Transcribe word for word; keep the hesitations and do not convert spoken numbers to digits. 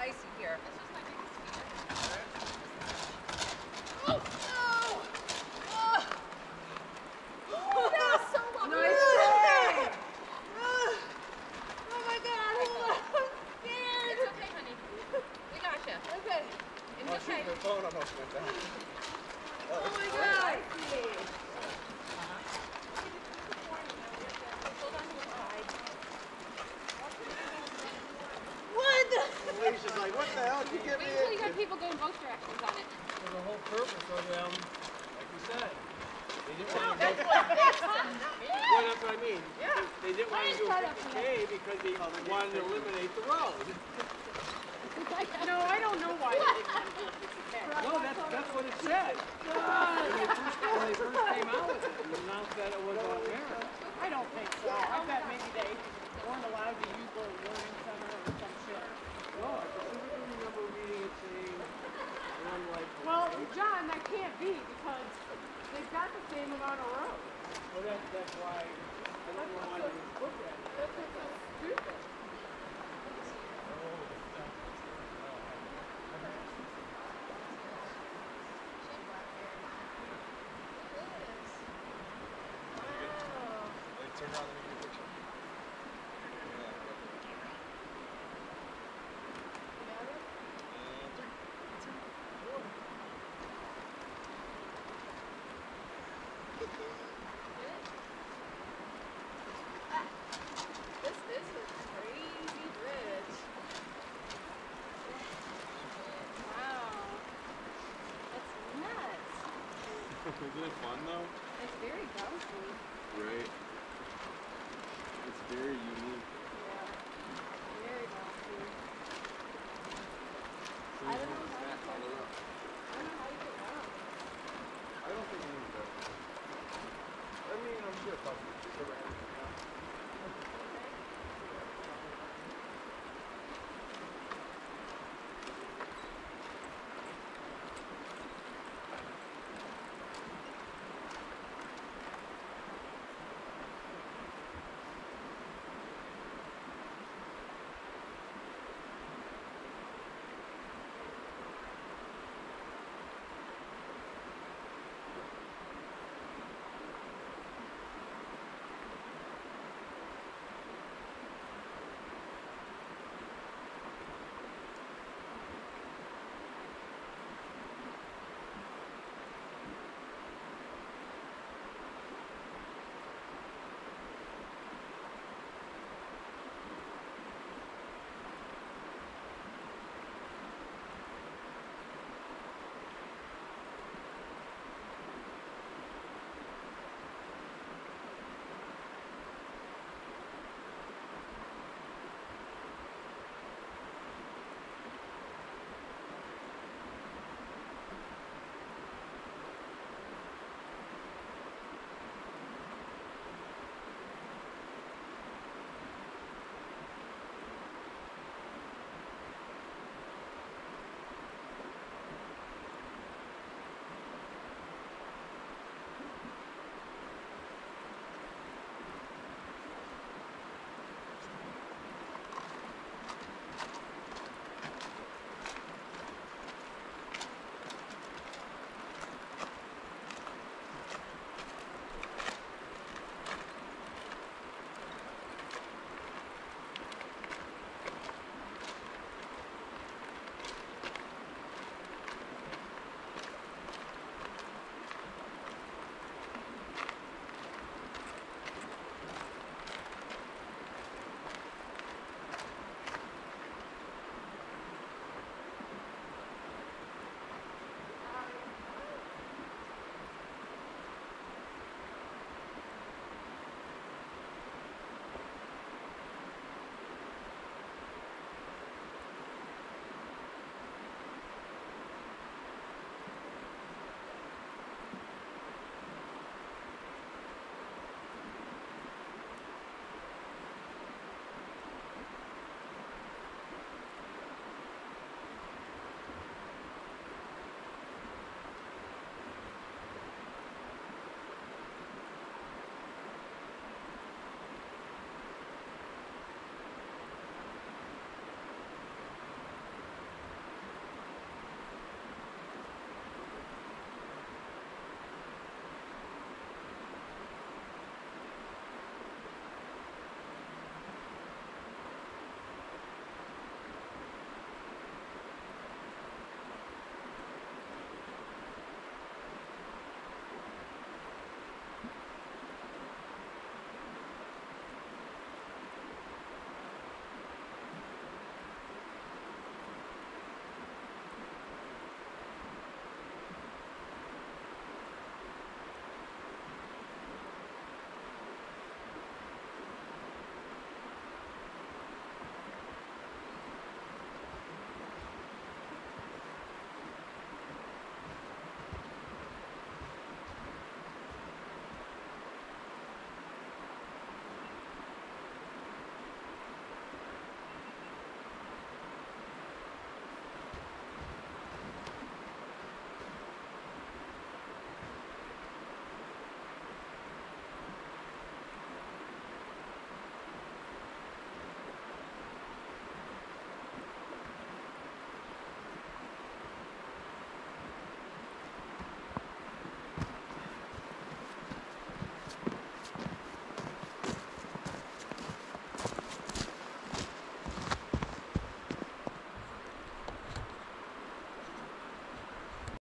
icy here. This was my biggest fear. Oh! Oh! Oh! That was so long. Nice try! Oh my God! Hold on. I'm scared. It's okay, honey. We got you. Okay. It's Oh, okay. shoot, my phone almost went down. Oh my God! I see. Hold on to the side. What? Alicia's like, what the hell did you get me Wait until you into? got people going both directions on it. So the whole purpose of them, like you said, they didn't want to That's go. what it is. Well, that's what I mean. Yeah. They didn't want to do fifty K because they wanted to eliminate the road. No, I don't know why they didn't want to do a fifty K. No, that's that's what it said. When they first, when they first came out with it, and announced that it was on merit. I don't think so. I bet maybe they weren't allowed to use the learning center or some shit. No, I specifically remember reading it saying, and I'm like, Well, John, that can't be because they've got the same amount of roads. well, that's that's why I don't know why they would look at it. That's what's so stupid. Turn around and make a picture. This this is crazy bridge. Wow. That's nuts. Isn't it fun though? It's very bouncy. Right. It's very unique. Yeah. Very bouncy. I don't know